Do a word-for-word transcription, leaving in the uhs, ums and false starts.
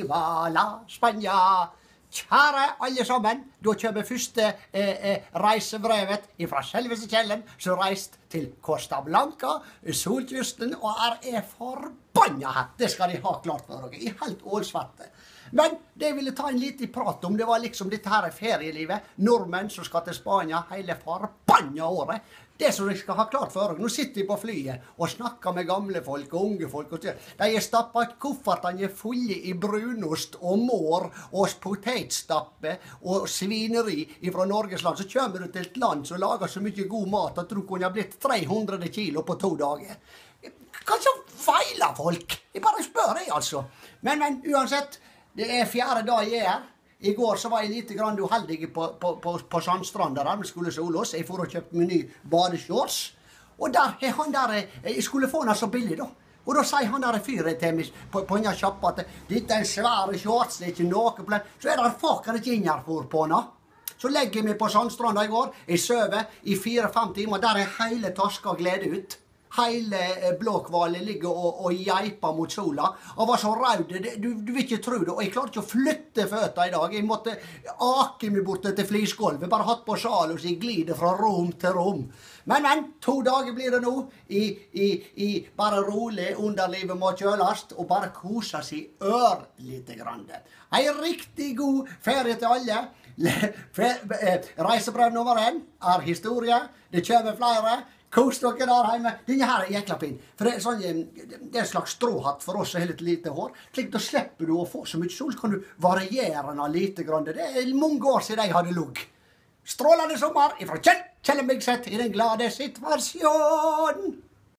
Viva la Spania! Kjære alle sammen, da kommer første eh, eh, reisebrevet fra selveste Kjellen, som reist til Costa Blanca, solkysten, og er, er forbanna her. Det skal de ha klart for dere. Jeg er helt ålsvette. Men det jeg ville ta en liten prat om, det var liksom dette her ferielivet. Nordmenn som skal til Spania hele forbanna året. Det som jeg skal ha klart for dere. Nå sitter jeg på flyet og snakker med gamle folk og unge folk. Og de har stappet koffertene fulle i brunost og mår og potetstappe og svineri fra Norges land. Så kommer du til et land som lager så mye god mat at du kunne ha blitt tre hundre kilo på to dager. Hva som feiler folk? Jeg bare spør jeg, altså. Men, men uansett, det er fjerde dag jeg er her. I går så var jeg litt grann uheldig på, på, på, på Sandstranda der, vi skulle sole oss. Jeg får og kjøpt meg ny badeshorts. Og der er han der, jeg skulle få den så billig da. Og da sier han der fyret til meg på, på en kjapp at dette er en svære shorts, det er ikke noe på den. Så er det fakker ikke innherfor på den. Så legger jeg meg på Sandstranda i går, jeg søver i fire-fem timer, der er hele taska glede ut. Hele blåkvalet ligger og, og geiper mot sola. Han var så rød, du, du vil ikke tro det. Og jeg klarte ikke å flytte føtter i dag. Jeg måtte ake meg bort til flisgolvet. Bare hatt på sjal og så jeg glider fra rom til rom. Men, men, to dager blir det nå. I, i, i bare rolig, underlivet må kjølast. Og bare kose seg ør lite grann. En riktig god ferie til alle. Reisebrev nummer en er historie. Det kommer flere. Kos dere der hjemme. Denne her er jækla fin. For det er, sånn, det er en slags stråhatt for oss som har litt lite hår. Slik da slipper du å få så mye sol, så kan du variere den lite grann. Det er mange år siden jeg hadde lugg. Strålende sommer ifra Kjell Kjellenbygdseth i den glade situasjonen.